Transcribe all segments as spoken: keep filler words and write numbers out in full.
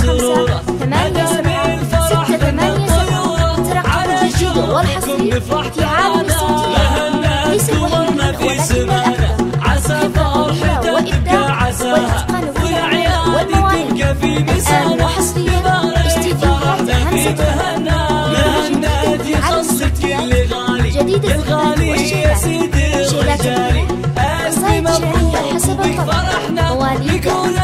خمسة ثمانية سبعة ستة ثمانية سبعة. ترقبوا الجديد والحصري في عالم الصوتيات. ليس الوحيد ولكن الأكثر خبرة وإبداع والإتقان في الأعمال والمواهب. الآن وحصريا استديوهات همسة لكل جديد في عالم الصوتيات. جديد الغناء والشيلات، شيلات الغناء، قصائد شعرية حسب الطبع، مواليد تخرج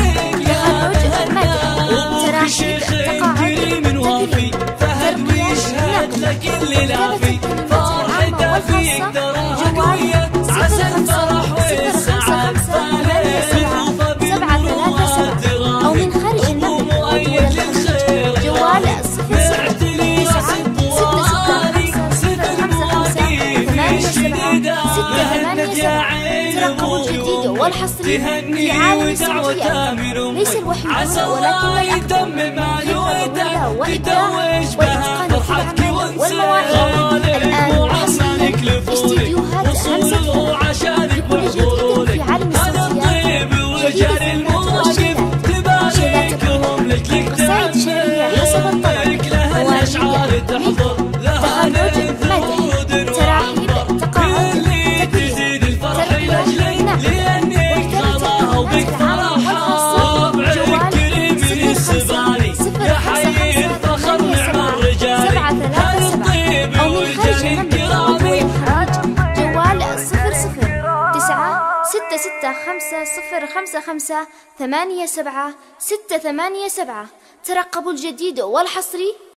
مدح، تراحيب تقاعد تكريم، ترقية نقد، كتابة الكلمات العامة والخاصة. جوال صفر خمسة صفر خمسة خمسة ثمانية سبعة سبعة ثلاثة سبعة أو من خارج المملكة ودول الخليج. جوال صفر صفر تسعة ستة ستة خمسة خمسة خمسة ثمانية سبعة ستة ثمانية سبعة. ترقبوا الجديد والحصري في عالم الصوتيات. ليس الوحيد ولكن الأكثر خبرة وإبداع والإتقان في الأعمال والمواهب. الآن وحصريا استديوهات همسة لكل جديد في عالم الصوتيات. جديد الغناء والشيلات، شيلات الغناء، قصائد شعرية حسب الطبع، مواليد تخرج مدح، تراحيب تقاعد تكريم، ترقية نقد، وكتابة الكلمات العامة والخاصة. جوال صفر خمسة صفر خمسة خمسة ثمانية سبعة سبعة ثلاثة سبعة أو من خارج المملكة ودول الخارج. جوال صفر صفر تسعة ستة ستة خمسة صفر خمسة خمسة ثمانية سبعة ستة ثمانية سبعة. ترقبوا الجديد والحصري